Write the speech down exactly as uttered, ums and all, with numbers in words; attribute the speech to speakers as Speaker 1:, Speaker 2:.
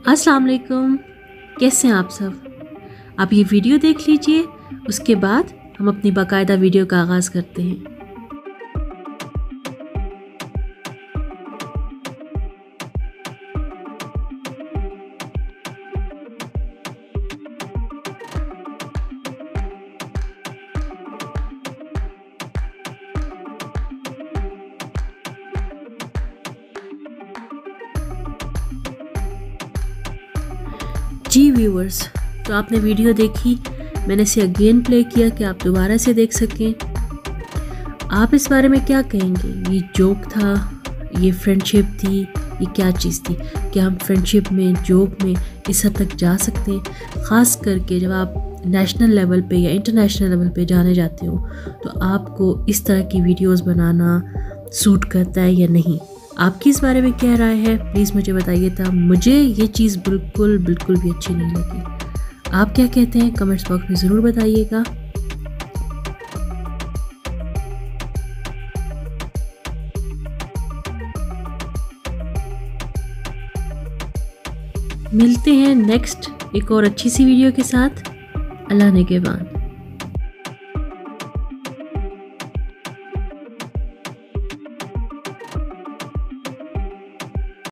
Speaker 1: अस्सलाम वालेकुम, कैसे हैं आप सब। आप ये वीडियो देख लीजिए, उसके बाद हम अपनी बाकायदा वीडियो का आगाज़ करते हैं। जी व्यूअर्स, तो आपने वीडियो देखी, मैंने इसे अगेन प्ले किया कि आप दोबारा से देख सकें। आप इस बारे में क्या कहेंगे? ये जोक था, ये फ्रेंडशिप थी, ये क्या चीज़ थी? क्या हम फ्रेंडशिप में, जोक में इस हद तक जा सकते हैं? ख़ास करके जब आप नेशनल लेवल पे या इंटरनेशनल लेवल पे जाने जाते हो तो आपको इस तरह की वीडियोस बनाना सूट करता है या नहीं? आपकी इस बारे में क्या राय है, प्लीज़ मुझे बताइएगा। मुझे ये चीज़ बिल्कुल बिल्कुल भी अच्छी नहीं लगी। आप क्या कहते हैं कमेंट्स बॉक्स में ज़रूर बताइएगा। मिलते हैं नेक्स्ट एक और अच्छी सी वीडियो के साथ। अल्लाह निगहबान।